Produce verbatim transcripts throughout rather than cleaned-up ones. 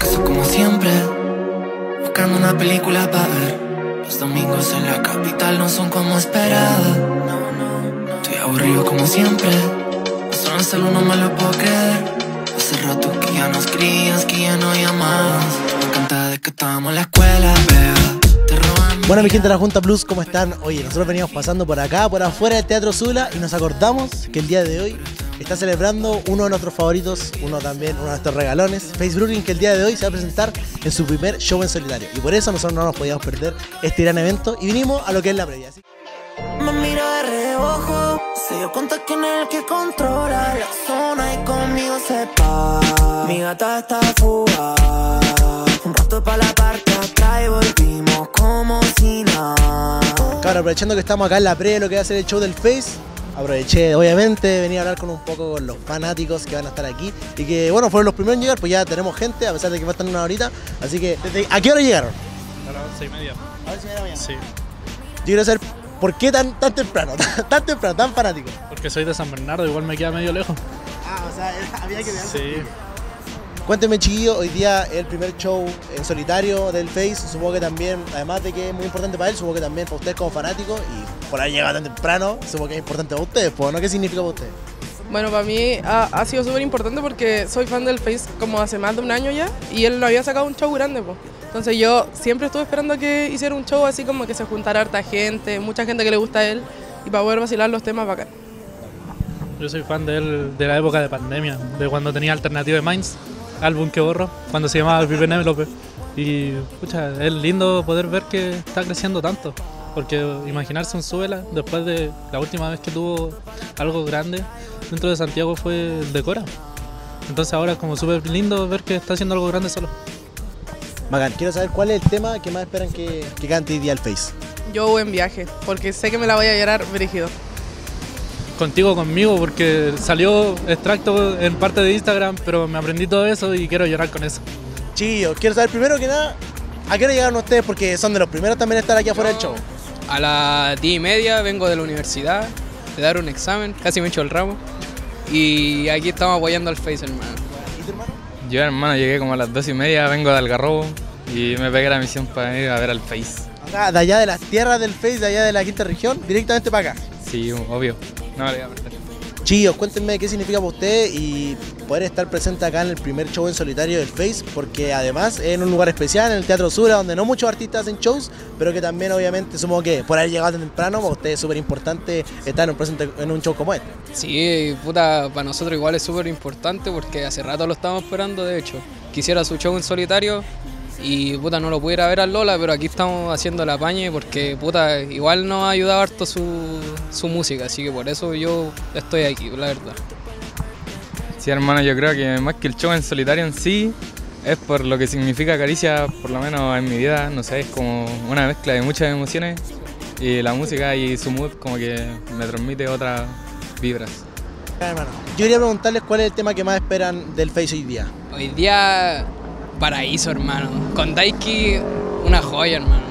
casa como siempre, buscando una película para ver. Los domingos en la capital no son como esperaba. Estoy aburrido como siempre, solo en celu no me lo puedo creer. Hace rato que ya no escribías, que ya no llamas. Me encanta de que estábamos en la escuela, beba. Bueno, mi gente de la Junta Plus, ¿cómo están? Oye, nosotros veníamos pasando por acá, por afuera del Teatro Sula, y nos acordamos que el día de hoy está celebrando uno de nuestros favoritos, uno también, uno de nuestros regalones, Face Brooklyn, que el día de hoy se va a presentar en su primer show en solitario. Y por eso nosotros no nos podíamos perder este gran evento y vinimos a lo que es la previa. ¿Sí? Me mira de reojo, se dio cuenta quién es el que controla la zona y conmigo se pa. Mi gata está fugada, un rato para la parte atrás y volvimos como si nada. Claro, aprovechando que estamos acá en la pre de lo que va a ser el show del Face, aproveché obviamente de venir a hablar con un poco con los fanáticos que van a estar aquí y que bueno, fueron los primeros en llegar, pues ya tenemos gente a pesar de que faltan una horita, así que ¿desde ¿a qué hora llegaron? A las once y media. A las once y media de la mañana. Sí. Yo quiero saber por qué tan, tan temprano, tan, tan temprano, tan fanático. Porque soy de San Bernardo, igual me queda medio lejos. Ah, o sea, había que quedarse. Sí. Cuéntenme, chiquillos, hoy día el primer show en solitario del Face, supongo que también, además de que es muy importante para él, supongo que también para ustedes como fanáticos y por haber llegado tan temprano, supongo que es importante para ustedes, ¿no? ¿Qué significa para ustedes? Bueno, para mí ha, ha sido súper importante porque soy fan del Face como hace más de un año ya y él no había sacado un show grande, pues. Entonces yo siempre estuve esperando que hiciera un show así como que se juntara harta gente, mucha gente que le gusta a él y para poder vacilar los temas bacán. Yo soy fan de él de la época de pandemia, de cuando tenía Alternative Minds, álbum que borro, cuando se llamaba Vive Nevelope. Y pucha, es lindo poder ver que está creciendo tanto, porque imaginarse un Súbela después de la última vez que tuvo algo grande dentro de Santiago fue el Decora. Entonces ahora es como súper lindo ver que está haciendo algo grande solo. Bacán, quiero saber cuál es el tema que más esperan que, que cante hoy día el Face. Yo voy en viaje porque sé que me la voy a llorar brígido. Contigo, conmigo, porque salió extracto en parte de Instagram, pero me aprendí todo eso y quiero llorar con eso. Chillos, quiero saber primero que nada, ¿a qué hora llegaron ustedes? Porque son de los primeros también a estar aquí afuera del show. A las diez y media vengo de la universidad, de dar un examen, casi me echo el ramo. Y aquí estamos apoyando al Face, hermano. ¿Y tu hermano? Yo, hermano, llegué como a las dos y media, vengo de Algarrobo y me pegué la misión para ir a ver al Face. Acá, de allá de las tierras del Face, de allá de la quinta región, directamente para acá. Sí, obvio. No me lo voy a perder. Chicos, cuéntenme qué significa para ustedes y poder estar presente acá en el primer show en solitario del Face, porque además es en un lugar especial, en el Teatro Sura, donde no muchos artistas hacen shows, pero que también obviamente supongo que por haber llegado tan temprano, para ustedes es súper importante estar en un, presente, en un show como este. Sí, puta, para nosotros igual es súper importante porque hace rato lo estábamos esperando, de hecho. Quisiera su show en solitario y puta, no lo pudiera ver al Lola, pero aquí estamos haciendo la pañe porque puta, igual nos ha ayudado harto su, su música, así que por eso yo estoy aquí, la verdad. Sí, hermano, yo creo que más que el show en solitario en sí, es por lo que significa Caricia, por lo menos en mi vida, no sé, es como una mezcla de muchas emociones y la música y su mood como que me transmite otras vibras. Hermano, yo quería preguntarles cuál es el tema que más esperan del Face hoy día. Hoy día, paraíso, hermano. Con Daiki, una joya, hermano.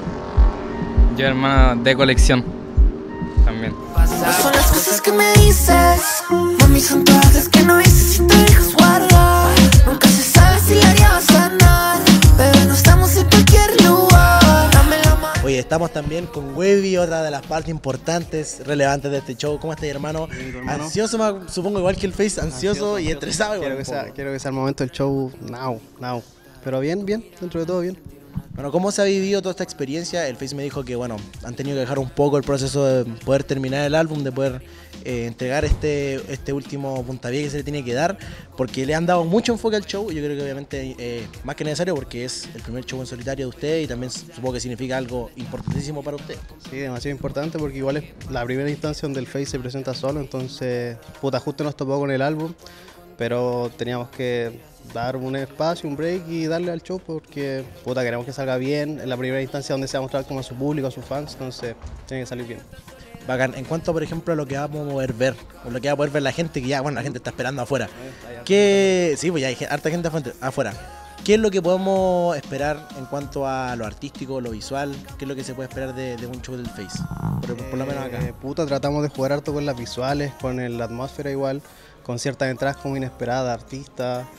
Yo, hermano, de colección también. No son las cosas que me dices, mami, son todas las que no dices y te dejas guardar. Nunca se sabe si la haría va a sanar, pero no estamos en cualquier lugar. Dame la mano. Oye, estamos también con Webby, otra de las partes importantes, relevantes de este show. ¿Cómo estás, hermano? hermano? Ansioso, supongo, igual que el Face, ansioso, ansioso y estresado. Quiero que, sea, quiero que sea el momento del show now, now. Pero bien, bien, dentro de todo bien. Bueno, ¿cómo se ha vivido toda esta experiencia? El Face me dijo que, bueno, han tenido que dejar un poco el proceso de poder terminar el álbum, de poder eh, entregar este, este último puntapié que se le tiene que dar, porque le han dado mucho enfoque al show y yo creo que obviamente eh, más que necesario porque es el primer show en solitario de usted y también supongo que significa algo importantísimo para usted. Sí, demasiado importante porque igual es la primera instancia donde el Face se presenta solo, entonces, puta, justo nos topó con el álbum, pero teníamos que dar un espacio, un break y darle al show porque puta, queremos que salga bien en la primera instancia donde se va a mostrar como a su público, a sus fans, entonces tiene que salir bien. Bacán. En cuanto, por ejemplo, a lo que vamos a poder ver, o lo que va a poder ver la gente, que ya, bueno, la gente está esperando afuera. ¿Qué? Sí, pues ya hay harta gente afuera. ¿Qué es lo que podemos esperar en cuanto a lo artístico, lo visual? ¿Qué es lo que se puede esperar de, de un show del Face? Por, por lo menos acá. Eh, puta, tratamos de jugar harto con las visuales, con el, la atmósfera igual, con ciertas entradas como inesperadas, artistas.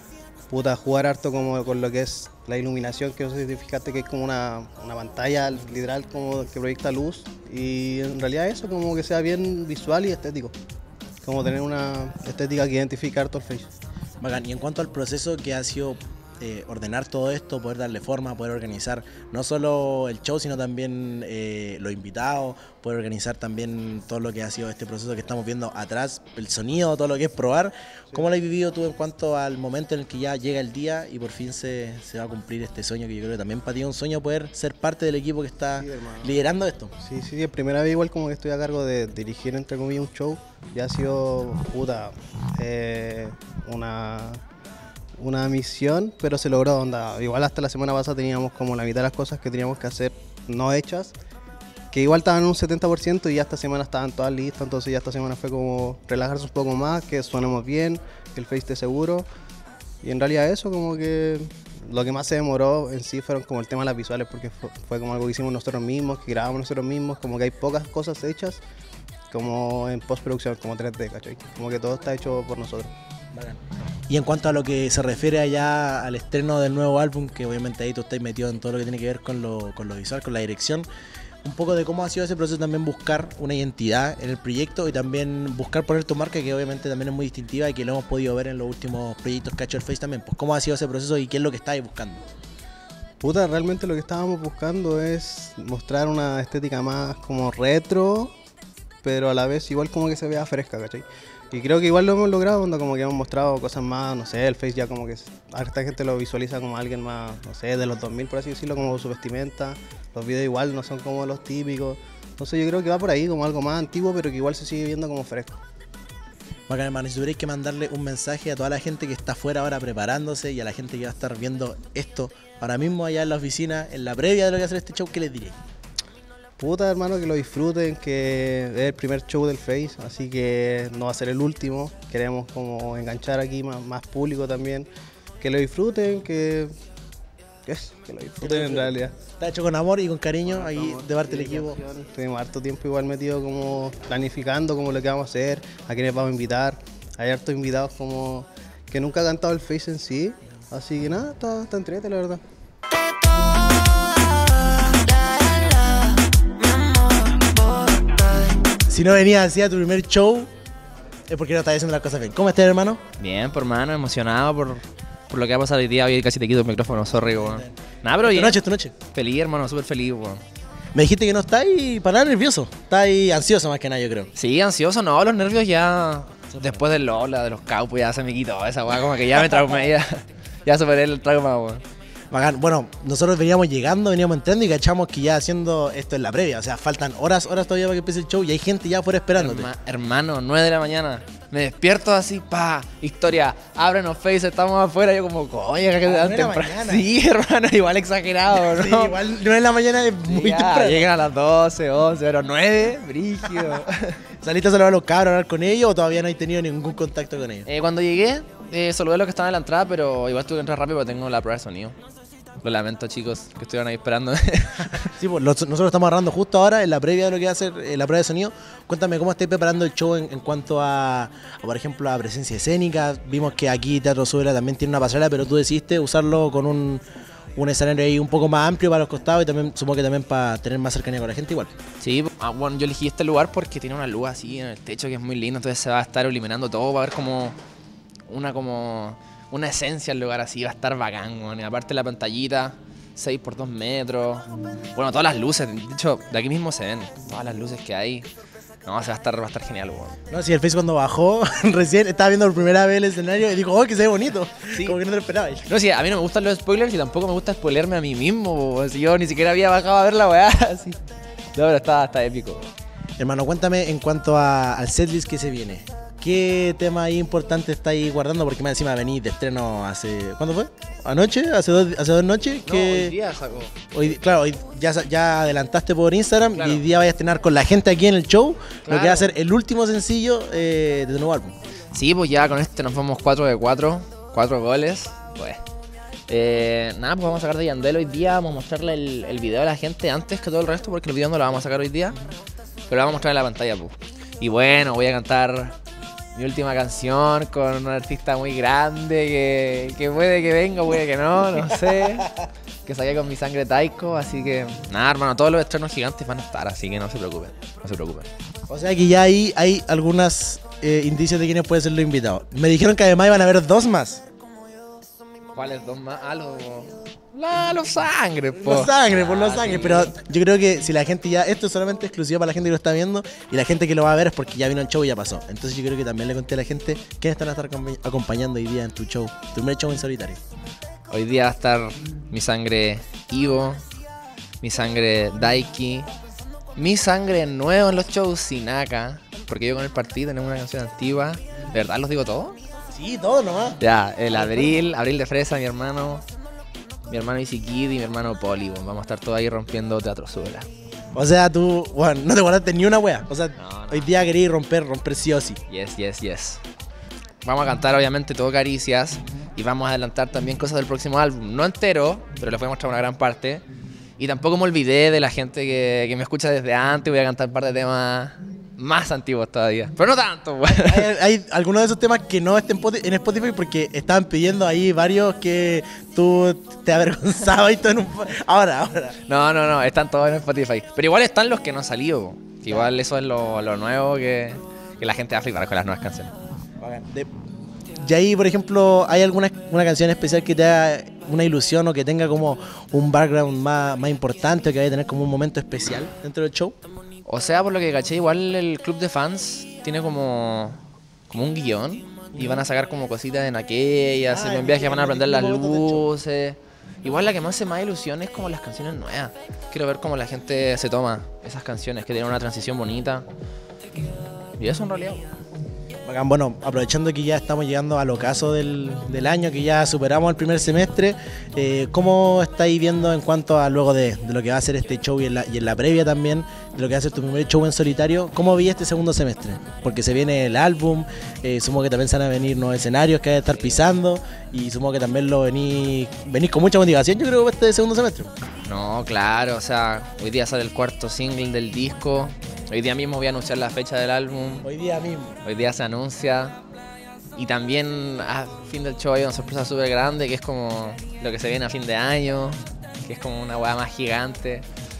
puta, jugar harto como con lo que es la iluminación, que no sé si te fijaste que es como una, una pantalla literal como que proyecta luz, y en realidad eso como que sea bien visual y estético, como tener una estética que identifica harto el Face. Bacán. Y en cuanto al proceso que ha sido eh, ordenar todo esto, poder darle forma, poder organizar no solo el show, sino también eh, los invitados, poder organizar también todo lo que ha sido este proceso que estamos viendo atrás, el sonido, todo lo que es probar. ¿Cómo lo has vivido tú en cuanto al momento en el que ya llega el día y por fin se, se va a cumplir este sueño, que yo creo que también para ti es un sueño poder ser parte del equipo que está Sí, hermano. liderando esto? Sí, sí, es primera vez igual como que estoy a cargo de dirigir entre comillas un show. Ya ha sido, puta, eh, una, una misión, pero se logró, onda. Igual hasta la semana pasada teníamos como la mitad de las cosas que teníamos que hacer no hechas, que igual estaban en un setenta por ciento y ya esta semana estaban todas listas, entonces ya esta semana fue como relajarse un poco más, que sonemos bien, que el Face esté seguro. Y en realidad eso como que lo que más se demoró en sí fueron como el tema de las visuales, porque fue, fue como algo que hicimos nosotros mismos, que grabamos nosotros mismos, como que hay pocas cosas hechas como en postproducción, como tres D, ¿cachai? Como que todo está hecho por nosotros. Bacán. Y en cuanto a lo que se refiere allá al estreno del nuevo álbum, que obviamente ahí tú estás metido en todo lo que tiene que ver con lo, con lo visual, con la dirección, un poco de cómo ha sido ese proceso también buscar una identidad en el proyecto y también buscar poner tu marca, que obviamente también es muy distintiva y que lo hemos podido ver en los últimos proyectos que ha hecho el Face también. Pues cómo ha sido ese proceso y qué es lo que estáis buscando. Puta, realmente lo que estábamos buscando es mostrar una estética más como retro, pero a la vez igual como que se vea fresca, ¿cachai? Y creo que igual lo hemos logrado, onda, como que hemos mostrado cosas más, no sé, el Face ya como que harta gente lo visualiza como alguien más, no sé, de los dos mil por así decirlo, como su vestimenta. Los videos igual no son como los típicos. Entonces yo creo que va por ahí, como algo más antiguo, pero que igual se sigue viendo como fresco. Bacán, hermano, y si tuvierais que mandarle un mensaje a toda la gente que está afuera ahora preparándose y a la gente que va a estar viendo esto ahora mismo allá en la oficina, en la previa de lo que va a ser este show, ¿qué les diréis? Puta, hermano, que lo disfruten, que es el primer show del Face, así que no va a ser el último. Queremos como enganchar aquí más, más público también. Que lo disfruten, que... Eso, que lo disfruten en realidad. Está hecho con amor y con cariño ahí de parte del equipo. Tuvimos harto tiempo igual metido como planificando como lo que vamos a hacer, a quiénes vamos a invitar. Hay hartos invitados como que nunca han cantado el Face en sí, así que nada, está, está entrete la verdad. Si no venías así a tu primer show, es porque no estás haciendo las cosas bien. ¿Cómo estás, hermano? Bien, por hermano, emocionado por, por lo que ha pasado hoy día. Hoy casi te quito el micrófono, sorry, weón. Nada, pero Tu bien. noche, tu noche. Feliz, hermano, súper feliz, weón. Me dijiste que no estáis para nada nervioso. Estáis ansioso más que nada, yo creo. Sí, ansioso, no, los nervios ya. Después del Lola, de los Cowboys, ya se me quitó esa weá, como que ya me traumé, ya, ya superé el trauma, weón. Bacán. Bueno, nosotros veníamos llegando, veníamos entrando y cachamos que ya haciendo esto en la previa. O sea, faltan horas, horas todavía para que empiece el show y hay gente ya afuera esperándote. Herma- hermano, nueve de la mañana. Me despierto así, pa, historia, ábrenos Face, estamos afuera. Yo como, coño, que A las nueve tan de la temprano. mañana. Sí, hermano, igual exagerado, ¿no? Sí, igual nueve de la mañana es muy Ya, temprano. llegan a las doce, once, pero nueve, brígido. ¿Saliste a saludar a los cabros, a hablar con ellos o todavía no has tenido ningún contacto con ellos? Eh, cuando llegué, eh, saludé a los que estaban en la entrada, pero igual tuve que entrar rápido porque tengo la prueba de sonido. Lo lamento, chicos, que estuvieron ahí esperando. Sí, pues los- nosotros estamos agarrando justo ahora en la previa de lo que va a ser eh, la prueba de sonido. Cuéntame cómo estáis preparando el show en, en cuanto a, a, por ejemplo, a presencia escénica. Vimos que aquí Teatro Súbela también tiene una pasarela, pero tú decidiste usarlo con un, un escenario ahí un poco más amplio para los costados y también supongo que también para tener más cercanía con la gente igual. Sí, ah, bueno, yo elegí este lugar porque tiene una luz así en el techo que es muy lindo, entonces se va a estar iluminando todo, va a haber como una como una esencia el lugar así, va a estar bacán, weón. Y aparte la pantallita, seis por dos metros, bueno, todas las luces, de hecho, de aquí mismo se ven, todas las luces que hay. No, se va a estar, va a estar genial, weón. No, si el Face cuando bajó, recién estaba viendo por primera vez el escenario y dijo, oh, que se ve bonito. Sí. Como que no te lo esperabas. No, sí, a mí no me gustan los spoilers y tampoco me gusta spoilearme a mí mismo, weón. Si yo ni siquiera había bajado a ver la weá, así. No, pero está, está épico. Hermano, cuéntame en cuanto a, al setlist que se viene. ¿Qué tema ahí importante estáis guardando? Porque más encima venís de estreno hace... ¿Cuándo fue? ¿Anoche? ¿Hace dos, hace dos noches? Que sacó. hoy, claro, hoy ya, sa- ya adelantaste por Instagram Claro. y hoy día vais a estrenar con la gente aquí en el show lo Claro. que va a ser el último sencillo eh, de tu nuevo álbum. Sí, pues ya con este nos vamos cuatro de cuatro, cuatro goles, pues. Eh, nada, pues vamos a sacar de Yandel hoy día, vamos a mostrarle el, el video a la gente antes que todo el resto, porque el video no lo vamos a sacar hoy día, pero lo vamos a mostrar en la pantalla, pues. Y bueno, voy a cantar mi última canción con un artista muy grande que, que puede que venga, puede que no, no sé. Que saqué con Mi Sangre Taiko, así que nada, hermano, todos los estrenos gigantes van a estar, así que no se preocupen, no se preocupen. O sea que ya ahí hay algunos eh, indicios de quiénes pueden ser los invitados. Me dijeron que además iban a haber dos más. ¿Cuáles dos más? Ah, los... La, los sangre, po. Los sangre, por los Ah, sangre. sí. Pero yo creo que si la gente ya. Esto es solamente exclusivo para la gente que lo está viendo. Y la gente que lo va a ver es porque ya vino el show y ya pasó. Entonces yo creo que también le conté a la gente quiénes están a estar acompa- acompañando hoy día en tu show. Tu primer show en solitario. Hoy día va a estar Mi Sangre Ivo, Mi Sangre Daiki, Mi Sangre nuevo en los shows Sinaka, porque yo con el partido tenemos una canción antigua. ¿De verdad los digo todos? Sí, todo nomás. Ya, el Abril, Abril de Fresa, mi hermano, mi hermano Easy Kid y mi hermano Poli. Bueno, vamos a estar todos ahí rompiendo Teatro Suela. O sea, tú, bueno, no te guardaste ni una wea. O sea, No, no. hoy día querías romper, romper sí o sí. Yes, yes, yes. Vamos a cantar obviamente todo Caricias y vamos a adelantar también cosas del próximo álbum. No entero, pero les voy a mostrar una gran parte. Y tampoco me olvidé de la gente que, que me escucha desde antes. Voy a cantar un par de temas más antiguos todavía. Pero no tanto, güey. Hay, hay algunos de esos temas que no estén poti- en Spotify porque estaban pidiendo ahí varios que tú te avergonzabas y todo en un... Ahora, ahora. No, no, no, están todos en Spotify. Pero igual están los que no han salido. Que igual eso es lo, lo nuevo que, que la gente va a flipar con las nuevas canciones. De- y ahí, por ejemplo, ¿hay alguna una canción especial que te haga una ilusión o que tenga como un background más, más importante o que vaya a tener como un momento especial dentro del show? O sea, por lo que caché, igual el club de fans tiene como, como un guión y van a sacar como cositas en aquellas, Ah, en un el- viaje van a el prender las momento del show. luces. Igual la que me hace más ilusión es como las canciones nuevas. Quiero ver cómo la gente se toma esas canciones que tienen una transición bonita. Y eso en realidad. Bacán. Bueno, aprovechando que ya estamos llegando al ocaso del, del año, que ya superamos el primer semestre, eh, ¿cómo estáis viendo en cuanto a luego de, de lo que va a ser este show y en, la, y en la previa también, de lo que va a ser tu primer show en solitario? ¿Cómo vi este segundo semestre? Porque se viene el álbum, eh, supongo que también se van a venir nuevos escenarios que hay que estar pisando y supongo que también lo venís, venís con mucha motivación, yo creo, este segundo semestre. No, claro, o sea, hoy día sale el cuarto single del disco. Hoy día mismo voy a anunciar la fecha del álbum. Hoy día mismo. Hoy día se anuncia. Y también a fin del show hay una sorpresa súper grande que es como lo que se viene a fin de año, que es como una hueá más gigante.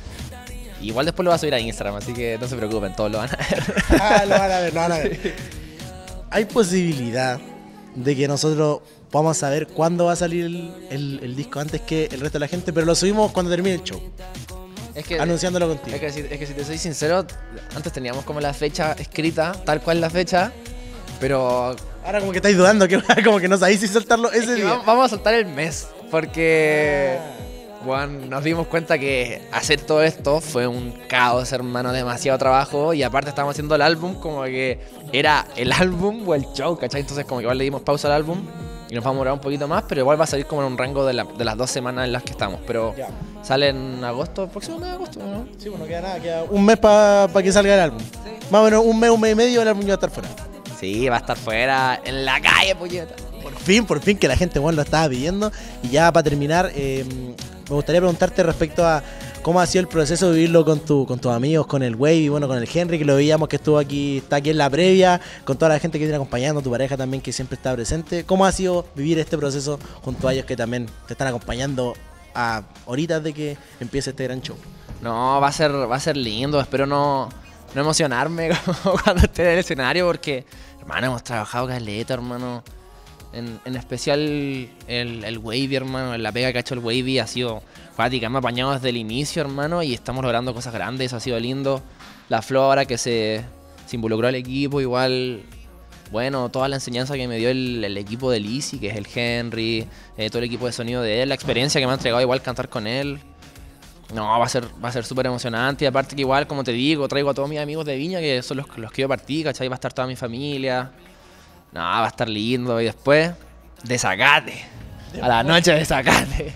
Igual después lo va a subir a Instagram, así que no se preocupen, todos lo van a ver. Ah, lo van a ver, lo van a ver. ¿Hay posibilidad de que nosotros podamos saber cuándo va a salir el, el- el disco antes que el resto de la gente, pero lo subimos cuando termine el show, Es que, anunciándolo contigo? es, que si, es que si te soy sincero, antes teníamos como la fecha escrita, tal cual la fecha, pero Ahora como que estáis dudando, que como que no sabéis si soltarlo ese es que día. vamos, vamos a soltar el mes, porque bueno, nos dimos cuenta que hacer todo esto fue un caos, hermano, demasiado trabajo, y aparte estábamos haciendo el álbum como que era el álbum o el show, ¿cachai? Entonces como que igual le dimos pausa al álbum y nos vamos a demorar un poquito más, pero igual va a salir como en un rango de, la- de las dos semanas en las que estamos, pero Ya. sale en agosto, próximo mes de agosto, ¿no? Sí, bueno, no queda nada, queda un mes para que salga el álbum. Más o menos un mes, un mes y medio el álbum ya va a estar fuera. Sí, va a estar fuera, en la calle, puñeta. Por fin, por fin, que la gente bueno, lo estaba pidiendo. Y ya para terminar, eh, me gustaría preguntarte respecto a cómo ha sido el proceso de vivirlo con, tu, con tus amigos, con el Wave y bueno, con el Henry, que lo veíamos que estuvo aquí, está aquí en la previa, con toda la gente que viene acompañando, tu pareja también que siempre está presente. ¿Cómo ha sido vivir este proceso junto a ellos que también te están acompañando a horitas de que empiece este gran show? No, va a ser, va a ser lindo, espero no, no emocionarme como cuando esté en el escenario porque, hermano, hemos trabajado caleta, hermano. En, en especial el, el Wavy, hermano, la pega que ha hecho el Wavy ha sido práctica, me ha apañado desde el inicio, hermano, y estamos logrando cosas grandes, eso ha sido lindo. La Flo ahora que se, se involucró al equipo, igual, bueno, toda la enseñanza que me dio el, el equipo de Lizzy, que es el Henry, eh, todo el equipo de sonido de él, la experiencia que me ha entregado igual cantar con él. No, va a ser va a ser súper emocionante y aparte que igual, como te digo, traigo a todos mis amigos de Viña, que son los, los que yo partí, ¿cachai? Va a estar toda mi familia. No, va a estar lindo. Y después, desacate. A la noche desacate.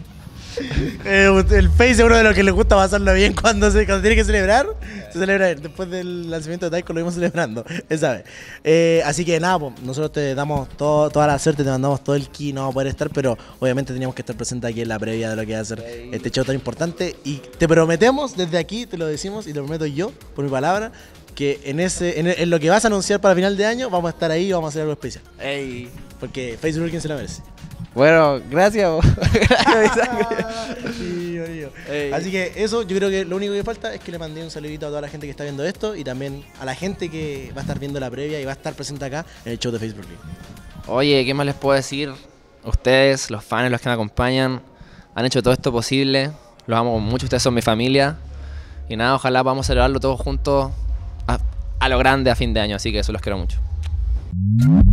Eh, el Face es uno de los que les gusta pasarlo bien cuando, se, cuando tiene que celebrar. Se celebra bien. Después del lanzamiento de Taiko lo vimos celebrando esa vez. Eh, así que nada, pues, nosotros te damos todo, toda la suerte, te mandamos todo el ki, no vamos a poder estar, pero obviamente teníamos que estar presentes aquí en la previa de lo que va a ser este show tan importante. Y te prometemos desde aquí, te lo decimos y te lo prometo yo, por mi palabra, que en ese en, en lo que vas a anunciar para final de año, vamos a estar ahí y vamos a hacer algo especial. Ey. Porque Facebook quien se lo merece. Bueno, gracias. gracias. Sí, amigo. Ey. Así que eso, yo creo que lo único que falta es que le mandé un saludito a toda la gente que está viendo esto y también a la gente que va a estar viendo la previa y va a estar presente acá en el show de Facebook Live. Oye, ¿qué más les puedo decir? Ustedes, los fans, los que me acompañan, han hecho todo esto posible. Los amo mucho, ustedes son mi familia. Y nada, ojalá podamos celebrarlo todos juntos a, a lo grande a fin de año. Así que eso los quiero mucho.